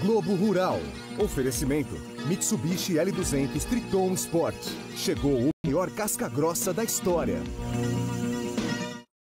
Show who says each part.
Speaker 1: Globo Rural. Oferecimento: Mitsubishi L200 Triton Sport. Chegou o melhor casca grossa da história.